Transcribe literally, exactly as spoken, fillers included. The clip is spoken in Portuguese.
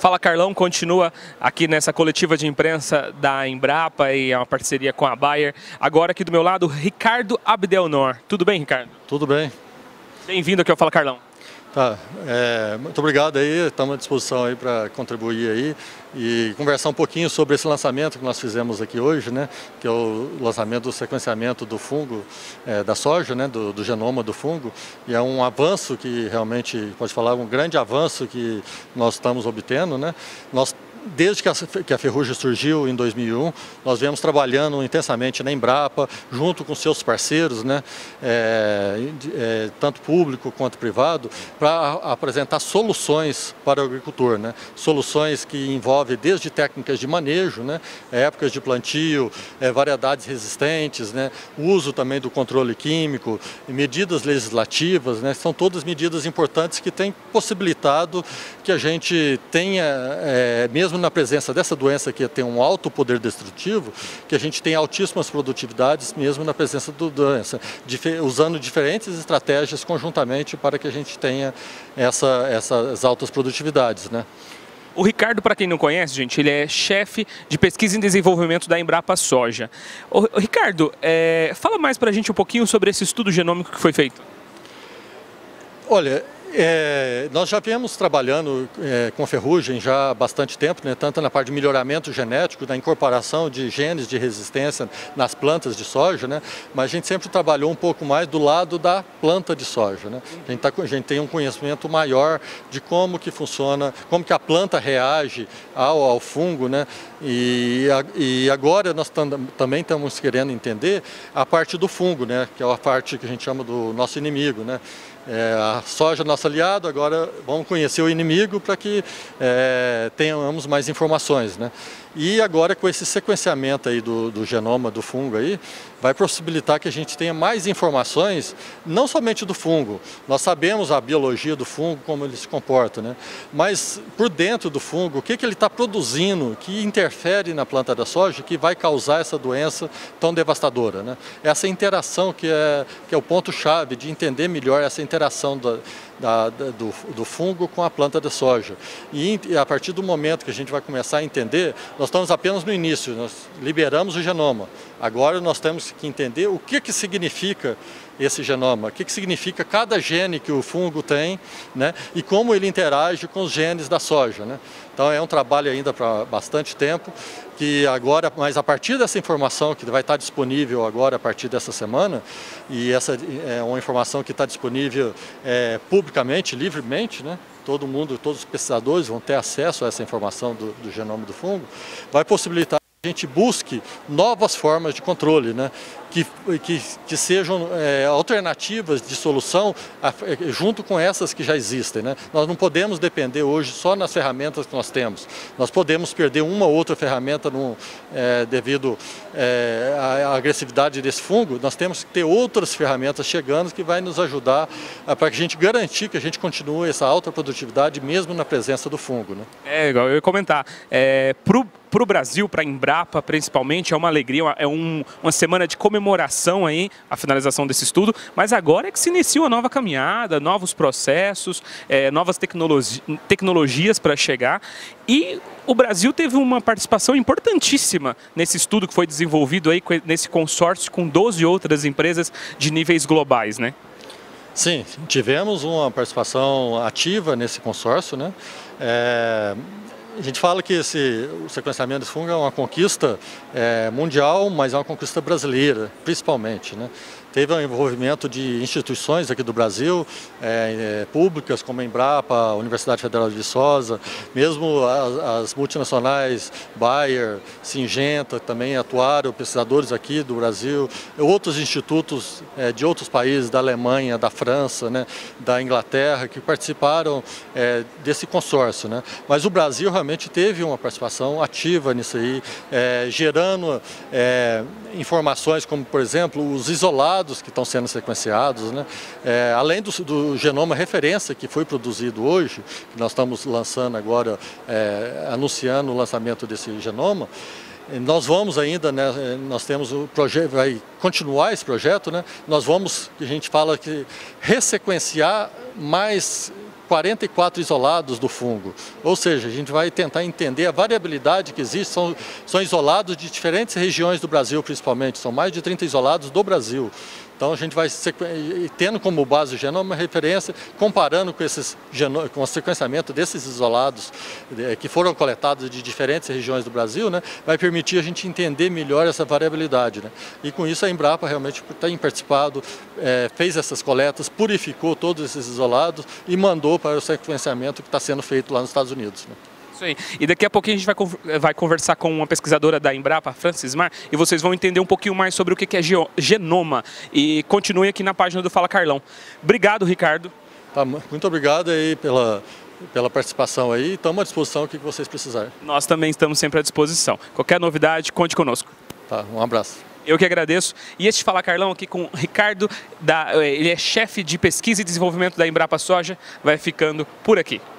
Fala Carlão, continua aqui nessa coletiva de imprensa da Embrapa e é uma parceria com a Bayer. Agora aqui do meu lado, Ricardo Abdelnor. Tudo bem, Ricardo? Tudo bem. Bem-vindo aqui ao Fala Carlão. Tá, é, muito obrigado aí, estamos à disposição aí para contribuir aí e conversar um pouquinho sobre esse lançamento que nós fizemos aqui hoje, né, que é o lançamento do sequenciamento do fungo, é, da soja, né, do, do genoma do fungo, e é um avanço que realmente, pode falar, um grande avanço que nós estamos obtendo, né. Nós Desde que a, que a ferrugem surgiu em dois mil e um, nós viemos trabalhando intensamente na Embrapa, junto com seus parceiros, né, é, é, tanto público quanto privado, para apresentar soluções para o agricultor, né, soluções que envolvem desde técnicas de manejo, né, épocas de plantio, é, variedades resistentes, né, uso também do controle químico, medidas legislativas, né, são todas medidas importantes que têm possibilitado que a gente tenha, é, mesmo na presença dessa doença que tem um alto poder destrutivo, que a gente tem altíssimas produtividades mesmo na presença da doença, usando diferentes estratégias conjuntamente para que a gente tenha essa, essas altas produtividades, né? O Ricardo, para quem não conhece, gente, ele é chefe de pesquisa e desenvolvimento da Embrapa Soja. Ô, Ricardo, é, fala mais para a gente um pouquinho sobre esse estudo genômico que foi feito. Olha, É, nós já viemos trabalhando é, com ferrugem já há bastante tempo, né, tanto na parte de melhoramento genético, da incorporação de genes de resistência nas plantas de soja, né, mas a gente sempre trabalhou um pouco mais do lado da planta de soja, né. A gente, tá, a gente tem um conhecimento maior de como que funciona, como que a planta reage ao, ao fungo, né, e, e agora nós tam, também estamos querendo entender a parte do fungo, né, que é a parte que a gente chama do nosso inimigo, né. É, a soja é nosso aliado, agora vamos conhecer o inimigo para que é, tenhamos mais informações, né? E agora com esse sequenciamento aí do, do genoma do fungo aí, vai possibilitar que a gente tenha mais informações, não somente do fungo, nós sabemos a biologia do fungo, como ele se comporta, né? Mas por dentro do fungo, o que, que ele está produzindo, que interfere na planta da soja, que vai causar essa doença tão devastadora, né? Essa interação que é, que é o ponto-chave de entender melhor essa interação da, da, da, do, do fungo com a planta da soja. E, e a partir do momento que a gente vai começar a entender, nós estamos apenas no início, nós liberamos o genoma. Agora nós temos que entender o que, que significa esse genoma, o que, que significa cada gene que o fungo tem, né, e como ele interage com os genes da soja, né. Então é um trabalho ainda para bastante tempo, que agora, mas a partir dessa informação que vai estar disponível agora a partir dessa semana, e essa é uma informação que está disponível é, publicamente, livremente, né, todo mundo, todos os pesquisadores vão ter acesso a essa informação do, do genoma do fungo, vai possibilitar que a gente busque novas formas de controle, né? que, que, que sejam é, alternativas de solução a, junto com essas que já existem, né? Nós não podemos depender hoje só nas ferramentas que nós temos. Nós podemos perder uma ou outra ferramenta no, é, devido é, à agressividade desse fungo. Nós temos que ter outras ferramentas chegando que vai nos ajudar para que a gente garantir que a gente continue essa alta produtividade mesmo na presença do fungo, né? É, igual eu ia comentar. É, pro Para o Brasil, para a Embrapa principalmente, é uma alegria, é um, uma semana de comemoração aí, a finalização desse estudo, mas agora é que se inicia uma nova caminhada, novos processos, é, novas tecnologi tecnologias para chegar, e o Brasil teve uma participação importantíssima nesse estudo que foi desenvolvido aí, nesse consórcio com doze outras empresas de níveis globais, né? Sim, tivemos uma participação ativa nesse consórcio, né? É... A gente fala que esse, o sequenciamento desse fungo é uma conquista é, mundial, mas é uma conquista brasileira, principalmente, né? Teve um envolvimento de instituições aqui do Brasil, é, é, públicas como a Embrapa, a Universidade Federal de Viçosa, mesmo as, as multinacionais Bayer, Syngenta, também atuaram, pesquisadores aqui do Brasil, outros institutos é, de outros países, da Alemanha, da França, né, da Inglaterra, que participaram é, desse consórcio, né? Mas o Brasil realmente teve uma participação ativa nisso aí, é, gerando é, informações como, por exemplo, os isolados que estão sendo sequenciados, né? É, além do, do genoma referência que foi produzido hoje, que nós estamos lançando agora, é, anunciando o lançamento desse genoma, nós vamos ainda, né, nós temos o projeto, vai continuar esse projeto, né? Nós vamos, que a gente fala que ressequenciar mais quarenta e quatro isolados do fungo. Ou seja, a gente vai tentar entender a variabilidade que existe, são, são isolados de diferentes regiões do Brasil principalmente, são mais de trinta isolados do Brasil. Então a gente vai tendo como base o genoma uma referência, comparando com, esses, com o sequenciamento desses isolados que foram coletados de diferentes regiões do Brasil, né, vai permitir a gente entender melhor essa variabilidade. Né? E com isso a Embrapa realmente tem participado, é, fez essas coletas, purificou todos esses isolados e mandou para o sequenciamento que está sendo feito lá nos Estados Unidos. Né? Isso aí. E daqui a pouquinho a gente vai, vai conversar com uma pesquisadora da Embrapa, Francis Mar, e vocês vão entender um pouquinho mais sobre o que é genoma. E continue aqui na página do Fala Carlão. Obrigado, Ricardo. Tá, muito obrigado aí pela, pela participação aí. Estamos à disposição o que vocês precisarem. Nós também estamos sempre à disposição. Qualquer novidade, conte conosco. Tá, um abraço. Eu que agradeço. E este Fala Carlão aqui com o Ricardo, da, ele é chefe de pesquisa e desenvolvimento da Embrapa Soja, vai ficando por aqui.